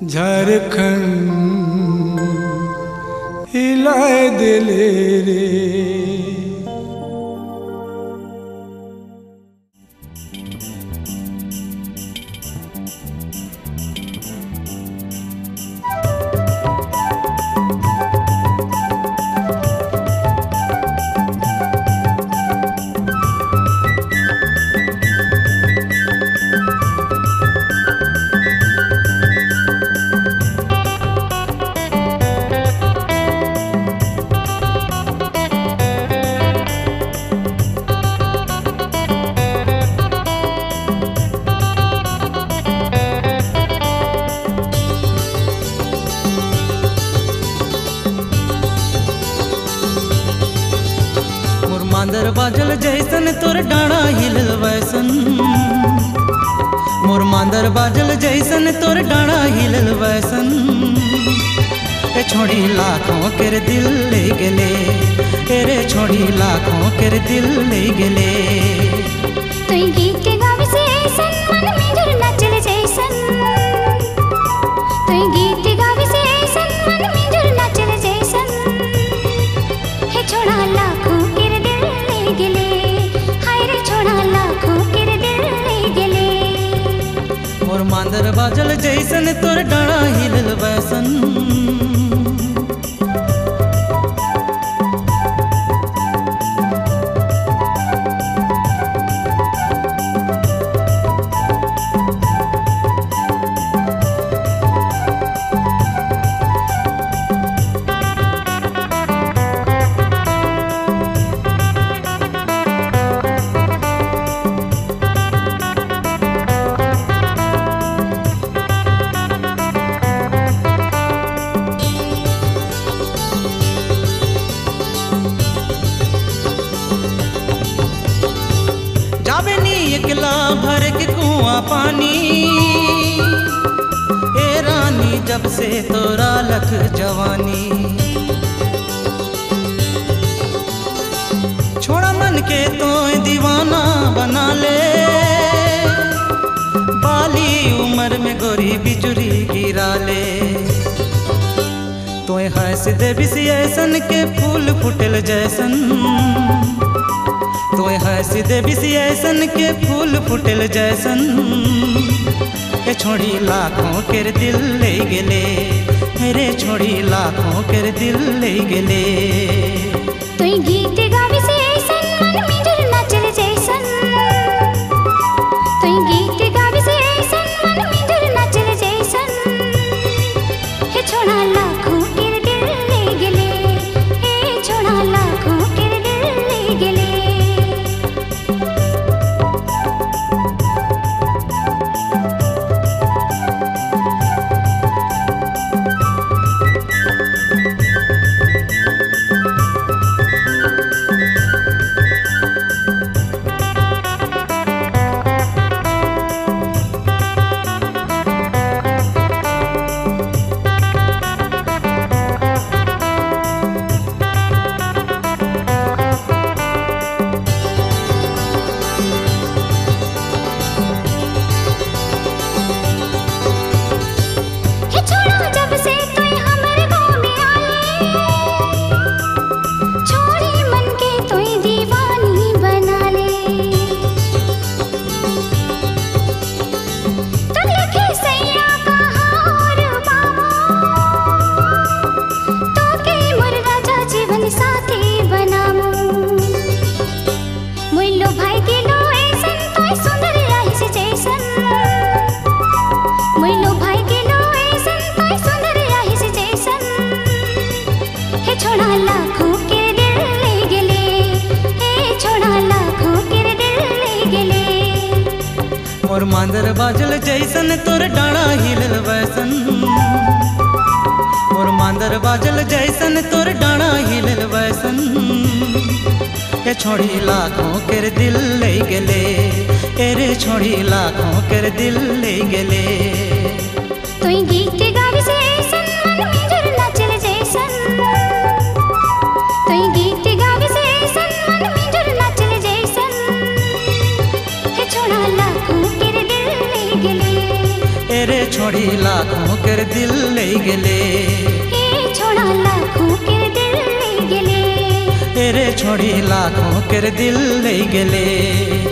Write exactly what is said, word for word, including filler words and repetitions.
झारखंड हिलाए दिले रे। मांदर बाजल जैसन तोर डाना हिलल वैसन, मोर मांदर बाजल जैसन तोर डाना हिलल वैसन। ए छोड़ी लाखों केर दिल ले गेले, एरे छोड़ी लाखों केर दिल ले गेले। तुई गीत गावे से ऐसन मन में जुर नाचल जैसन, तुई गीत गावे से ऐसन मन में जुर नाचल जैसन। हे छोड़ा लाखों केर दिल ले गेले, हाय रे छोड़ा लाखों केर दिल ले गेले। मोर मांदर बाजल जैसन तोर डाना हिलल वैसन। जाबे नी एकला भर के कुआं पानी, ए रानी जब से तोरा लख जवानी। छोड़ा मन के तो दीवाना बना ले, बाली उम्र में गोरी बिजुरी गिरा ले। तोय हंस देवी सी ऐसन के फूल फुटल जैसन, तोय हंस देवी सी ऐसन के फूल फुटल जैसन। ए छोड़ी लाखों केर दिल ले गेले, रे छोड़ी लाखों केर दिल ले गेले। तुई गीत गावे से ऐसन मन में जुर नाचल जैसन, तुई गीत गावे से ऐसन मन में जुर नाचल जैसन। हे छोड़ा लाखों केर दिल ले गेले, हे छोड़ा लाखों केर दिल ले गेले। मोर मांदर बाजल जैसन तोर डाना हिलल वैसन, मोर मांदर बाजल जैसन तोर डाना हिलल वैसन। ए छोड़ी लाखों केर दिल ले गेले, एरे छोड़ी लाखों केर दिल ले गेले। तुई गीत गावे से ऐसन मन में जुर नाचल जैसन, तुई गीत गावे से ऐसन मन में जुर नाचल जैसन। हे छोड़ा लाखों केर दिल ले गेले, एरे छोड़ी छोड़ी लाखों कर दिल ले गेले ए छोड़ा लाखों कर दिल ले गेले तेरे छोड़ी लाखों कर दिल ले गेले।